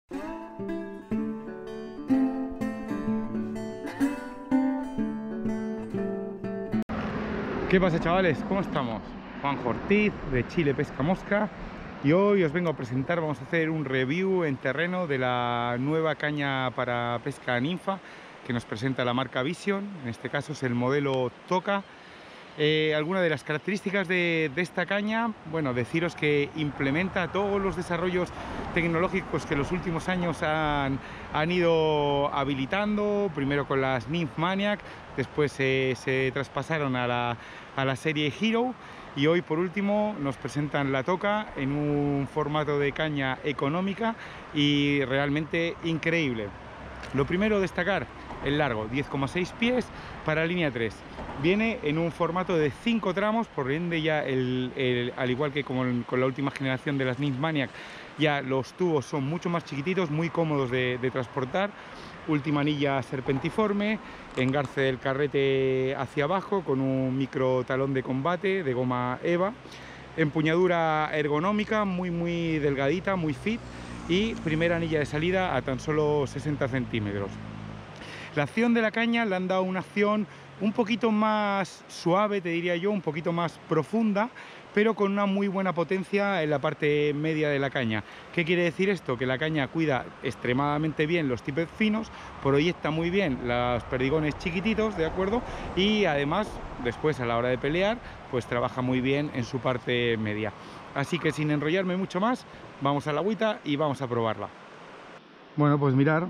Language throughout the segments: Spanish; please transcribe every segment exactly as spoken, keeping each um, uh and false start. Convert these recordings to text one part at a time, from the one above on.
¿Qué pasa, chavales? ¿Cómo estamos? Juanjo Ortiz de Chile Pesca Mosca, y hoy os vengo a presentar, vamos a hacer un review en terreno de la nueva caña para pesca ninfa que nos presenta la marca Vision. En este caso es el modelo Toka. Eh, algunas de las características de, de esta caña, bueno, deciros que implementa todos los desarrollos tecnológicos que los últimos años han, han ido habilitando, primero con las Nymph Maniac, después eh, se traspasaron a la, a la serie Hero, y hoy por último nos presentan la Toka en un formato de caña económica y realmente increíble. Lo primero a destacar, el largo, diez coma seis pies para línea tres. Viene en un formato de cinco tramos, por ende ya, el, el, al igual que con, con la última generación de las Nymph Maniac, ya los tubos son mucho más chiquititos, muy cómodos de, de transportar. Última anilla serpentiforme, engarce del carrete hacia abajo con un micro talón de combate de goma EVA, empuñadura ergonómica muy muy delgadita, muy fit, y primera anilla de salida a tan solo sesenta centímetros. La acción de la caña le han dado una acción un poquito más suave, te diría yo, un poquito más profunda, pero con una muy buena potencia en la parte media de la caña. ¿Qué quiere decir esto? Que la caña cuida extremadamente bien los tippets finos, proyecta muy bien los perdigones chiquititos, ¿de acuerdo? Y además, después a la hora de pelear, pues trabaja muy bien en su parte media. Así que sin enrollarme mucho más, vamos a la agüita y vamos a probarla. Bueno, pues mirar.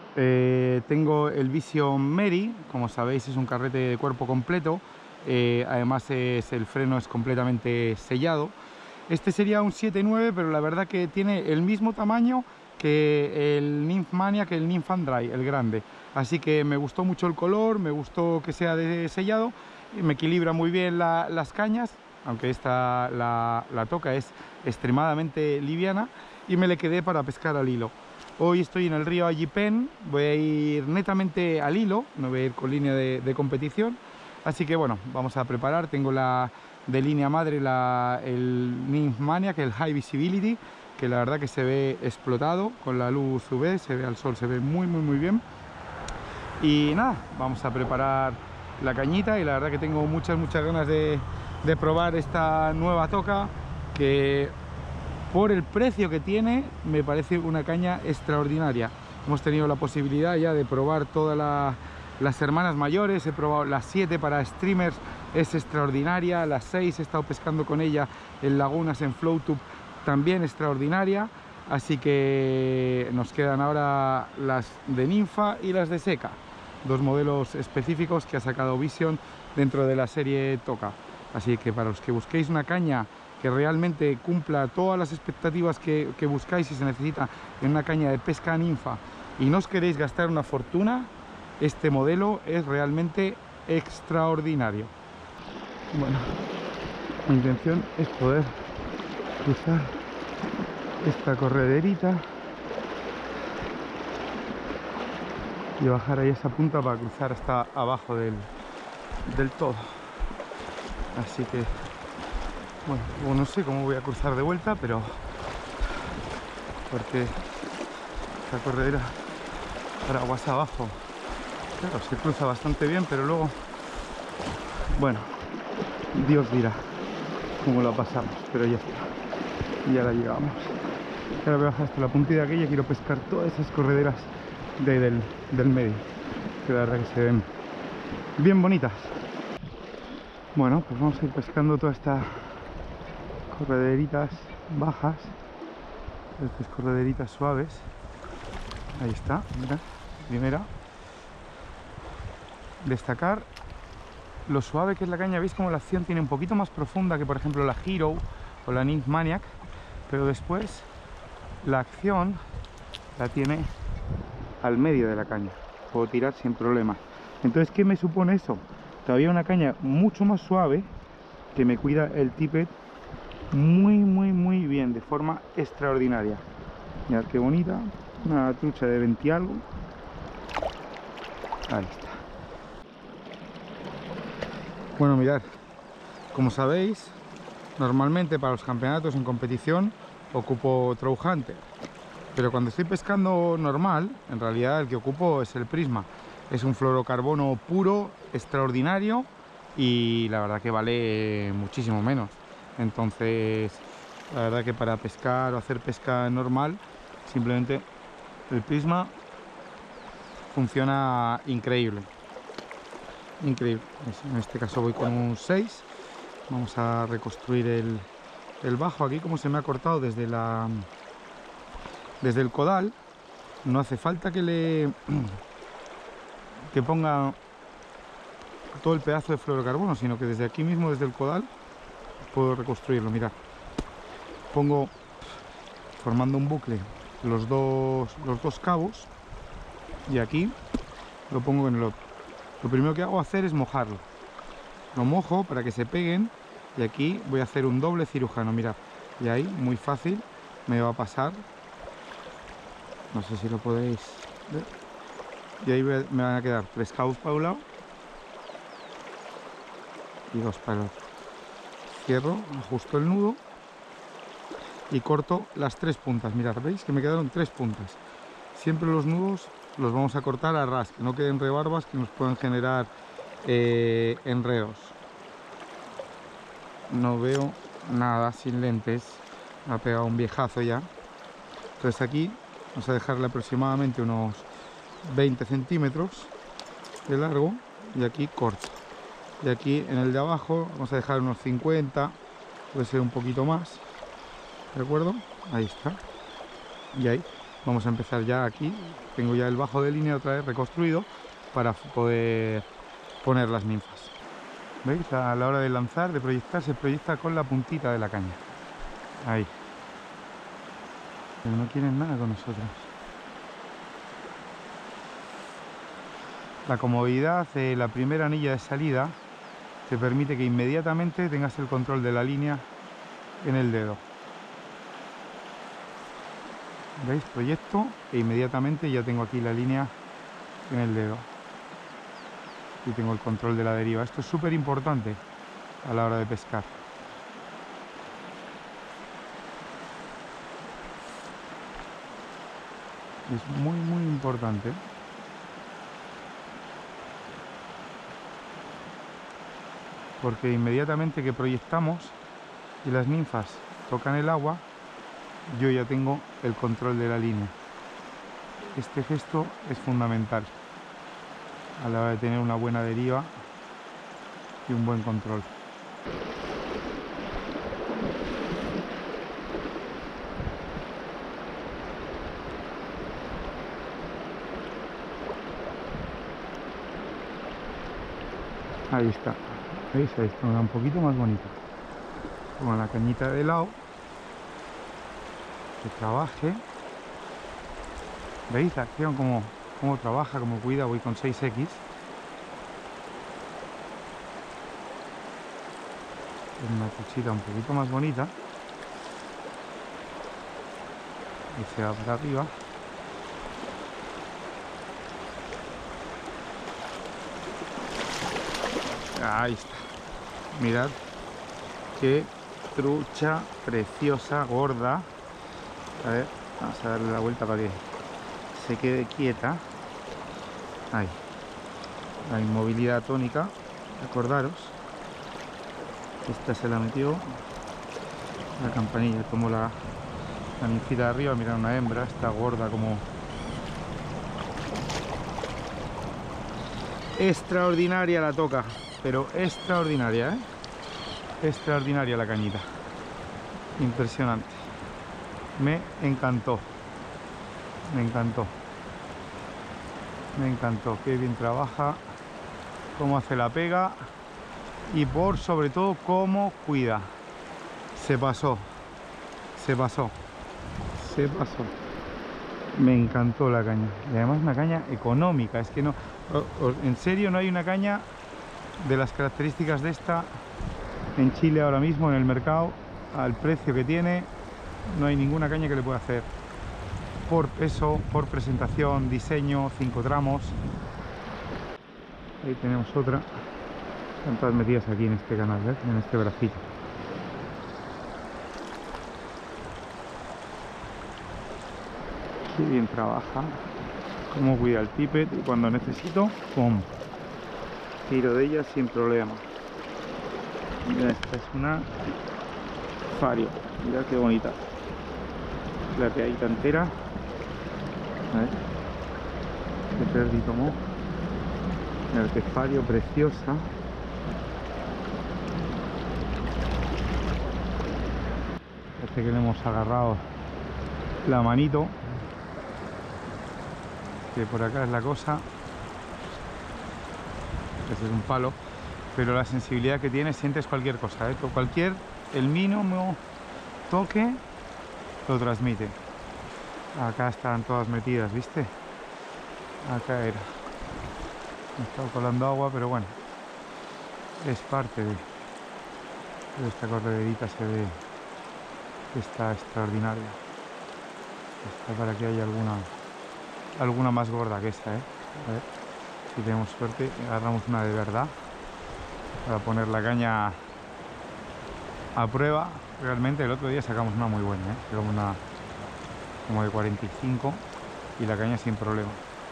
Eh, tengo el Vision Meri, como sabéis es un carrete de cuerpo completo, eh, además es, el freno es completamente sellado. Este sería un siete nueve, pero la verdad que tiene el mismo tamaño que el Nymph Maniac, el Nymph and Dry, el grande. Así que me gustó mucho el color, me gustó que sea de sellado, y me equilibra muy bien la, las cañas, aunque esta, la, la Toka es extremadamente liviana, y me le quedé para pescar al hilo. Hoy estoy en el río Allipen, voy a ir netamente al hilo, no voy a ir con línea de, de competición. Así que bueno, vamos a preparar. Tengo la de línea madre, la, el Nymph Maniac, el High Visibility, que la verdad que se ve explotado con la luz U V, se ve al sol, se ve muy muy muy bien. Y nada, vamos a preparar la cañita, y la verdad que tengo muchas muchas ganas de, de probar esta nueva Toka, que por el precio que tiene me parece una caña extraordinaria. Hemos tenido la posibilidad ya de probar todas la, las hermanas mayores, he probado las siete para streamers, es extraordinaria, las seis he estado pescando con ella en lagunas, en Flowtube, también extraordinaria. Así que nos quedan ahora las de ninfa y las de seca, dos modelos específicos que ha sacado Vision dentro de la serie Toka. Así que para los que busquéis una caña que realmente cumpla todas las expectativas que, que buscáis y se necesita en una caña de pesca ninfa, y no os queréis gastar una fortuna, este modelo es realmente extraordinario. Bueno, mi intención es poder cruzar esta correderita y bajar ahí esa punta para cruzar hasta abajo del, del todo. Así que bueno, no sé cómo voy a cruzar de vuelta, pero porque esta corredera para aguas abajo, claro, se cruza bastante bien, pero luego, bueno, Dios dirá cómo lo pasamos, pero ya está, ya la llegamos. Ahora voy a bajar hasta la puntilla aquella, quiero pescar todas esas correderas de, del, del medio, que la verdad que se ven bien bonitas. Bueno, pues vamos a ir pescando toda esta correderitas bajas, estas correderitas suaves. Ahí está, mira, primera. Destacar lo suave que es la caña. Veis como la acción tiene un poquito más profunda que por ejemplo la Hero o la Nymph Maniac, pero después la acción la tiene al medio de la caña, puedo tirar sin problema. Entonces, ¿qué me supone eso? Todavía una caña mucho más suave que me cuida el tippet muy muy muy bien, de forma extraordinaria. Mirad qué bonita, una trucha de veinte algo. Ahí está. Bueno, mirad, como sabéis, normalmente para los campeonatos en competición ocupo Trout Hunter, Pero cuando estoy pescando normal, en realidad el que ocupo es el Prisma. Es un fluorocarbono puro, extraordinario, y la verdad que vale muchísimo menos. Entonces, la verdad que para pescar o hacer pesca normal, simplemente el Prisma funciona increíble. Increíble. En este caso voy con un seis. Vamos a reconstruir el, el bajo aquí, como se me ha cortado desde la desde el codal. No hace falta que le que ponga todo el pedazo de fluorocarbono, sino que desde aquí mismo, desde el codal, puedo reconstruirlo. Mirad, pongo formando un bucle los dos los dos cabos y aquí lo pongo en el otro. Lo primero que hago hacer es mojarlo. Lo mojo para que se peguen y aquí voy a hacer un doble cirujano. Mirad, y ahí muy fácil me va a pasar. No sé si lo podéis ver. Y ahí me van a quedar tres cabos para un lado y dos para el otro. Cierro, ajusto el nudo y corto las tres puntas. Mirad, veis que me quedaron tres puntas. Siempre los nudos los vamos a cortar a ras, que no queden rebarbas que nos puedan generar eh, enredos. No veo nada sin lentes. Me ha pegado un viejazo ya. Entonces aquí vamos a dejarle aproximadamente unos veinte centímetros de largo y aquí corto. Y aquí en el de abajo vamos a dejar unos cincuenta, puede ser un poquito más, ¿de acuerdo? Ahí está. Y ahí vamos a empezar ya aquí. Tengo ya el bajo de línea otra vez reconstruido para poder poner las ninfas. ¿Veis? A la hora de lanzar, de proyectar, se proyecta con la puntita de la caña. Ahí. Pero no quieren nada con nosotros. La comodidad de la primera anilla de salida te permite que inmediatamente tengas el control de la línea en el dedo. ¿Veis? Proyecto e inmediatamente ya tengo aquí la línea en el dedo. Y tengo el control de la deriva. Esto es súper importante a la hora de pescar. Es muy muy importante. Porque inmediatamente que proyectamos y las ninfas tocan el agua, yo ya tengo el control de la línea. Este gesto es fundamental a la hora de tener una buena deriva y un buen control. Ahí está. ¿Veis? Ahí está un poquito más bonito. Con la cañita de lado. Que trabaje. ¿Veis la acción? Cómo, cómo trabaja, cómo cuida. Voy con seis equis. Una cuchita un poquito más bonita. Y se va para arriba. Ahí está. Mirad qué trucha preciosa, gorda. A ver, vamos a darle la vuelta para que se quede quieta. Ahí. La inmovilidad tónica. Acordaros. Esta se la metió. La campanilla tomó la, la ninfita de arriba. Mirad, una hembra. Está gorda como... Extraordinaria la toca. Pero extraordinaria, ¿eh? Extraordinaria la cañita. Impresionante. Me encantó. Me encantó. Me encantó. Qué bien trabaja. Cómo hace la pega. Y por sobre todo cómo cuida. Se pasó. Se pasó. Se pasó. Me encantó la caña. Y además una caña económica. Es que no... En serio no hay una caña de las características de esta en Chile ahora mismo en el mercado, al precio que tiene. No hay ninguna caña que le pueda hacer por peso, por presentación, diseño, cinco tramos. Ahí tenemos otra. Están todas metidas aquí en este canal, ¿ves? En este bracito. Qué bien trabaja, cómo cuida el tippet y cuando necesito, ¡pum! Tiro de ella sin problema. Mira, esta es una Fario, mira qué bonita. La peadita entera. A ver, qué perrito mo. Mira qué Fario preciosa. Parece que le hemos agarrado la manito. Que por acá es la cosa. Este es un palo. Pero la sensibilidad que tiene, sientes cualquier cosa, ¿eh? Cualquier, el mínimo toque lo transmite. Acá están todas metidas, ¿viste? Acá era. Me he estado colando agua, pero bueno, es parte de, de esta correderita. Se ve que está extraordinaria. Está para que haya alguna alguna más gorda que esta, ¿eh? A ver si tenemos suerte, agarramos una de verdad para poner la caña a prueba. Realmente el otro día sacamos una muy buena, ¿eh? Sacamos una como de cuarenta y cinco y la caña sin problema.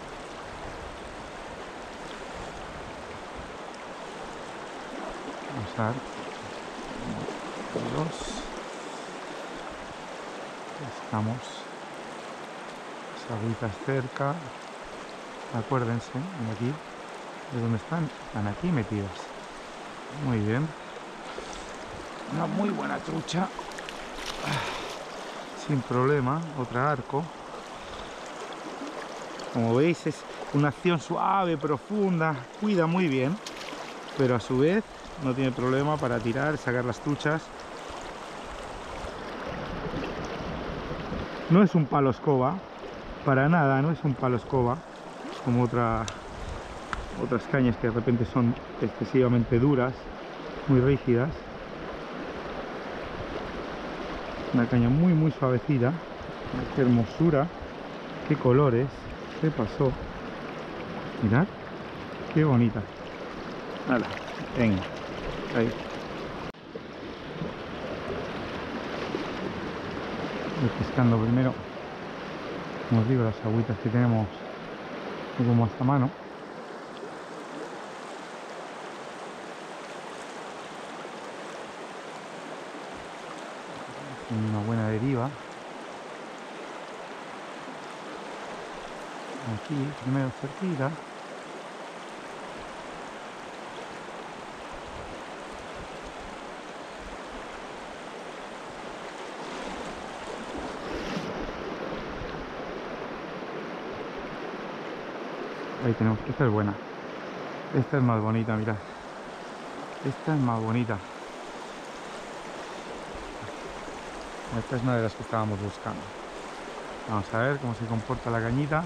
Vamos a ver. Dos. Estamos. Las agüitas cerca. Acuérdense, de aquí. ¿De dónde están? Están aquí metidas. Muy bien. Una muy buena trucha. Sin problema. Otra arco. Como veis, es una acción suave, profunda. Cuida muy bien. Pero a su vez no tiene problema para tirar, sacar las truchas. No es un palo escoba. Para nada, no es un palo escoba. Como otra, otras cañas que de repente son excesivamente duras, muy rígidas. Una caña muy muy suavecita. Qué hermosura, qué colores, qué pasó. Mirad, qué bonita. Hala, venga, ahí. Voy pescando primero, como os digo, las agüitas que tenemos como hasta mano. Tiene una buena deriva. Aquí, primero cerquita. Ahí tenemos, esta es buena. Esta es más bonita, mirad. Esta es más bonita. Esta es una de las que estábamos buscando. Vamos a ver cómo se comporta la cañita.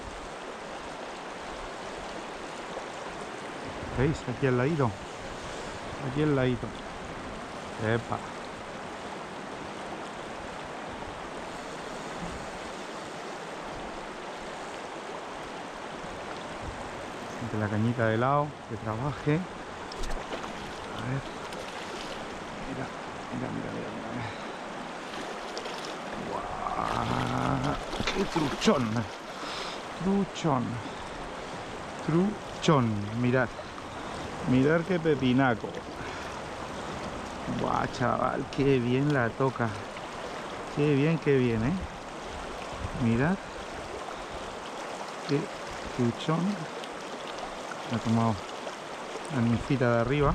¿Veis? Aquí al ladito. Aquí al ladito. Epa. Siente la cañita de lado, que trabaje. A ver. Mira, mira, mira, mira, mira. ¡Qué truchón! Truchón. Truchón. Mirad. Mirad qué pepinaco. Buah, chaval, qué bien la toca. Qué bien, qué bien, ¿eh? Mirad. Qué truchón. Ha tomado la nincita de arriba.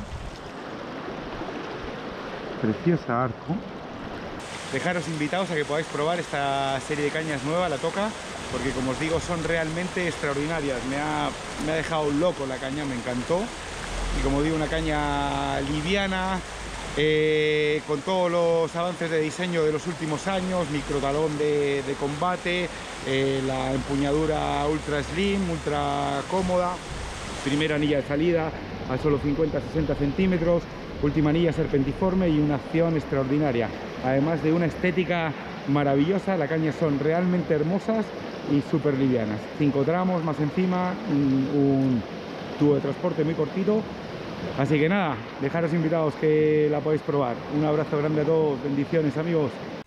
Preciosa arco. Dejaros invitados a que podáis probar esta serie de cañas nueva, la Toca, porque como os digo, son realmente extraordinarias. Me ha, me ha dejado loco la caña, me encantó. Y como digo, una caña liviana, eh, con todos los avances de diseño de los últimos años, microtalón de, de combate, eh, la empuñadura ultra slim, ultra cómoda, primera anilla de salida a solo cincuenta a sesenta centímetros, última anilla serpentiforme y una acción extraordinaria. Además de una estética maravillosa, las cañas son realmente hermosas y súper livianas. cinco tramos más encima, un, un tubo de transporte muy cortito. Así que nada, dejaros invitados que la podáis probar. Un abrazo grande a todos, bendiciones amigos.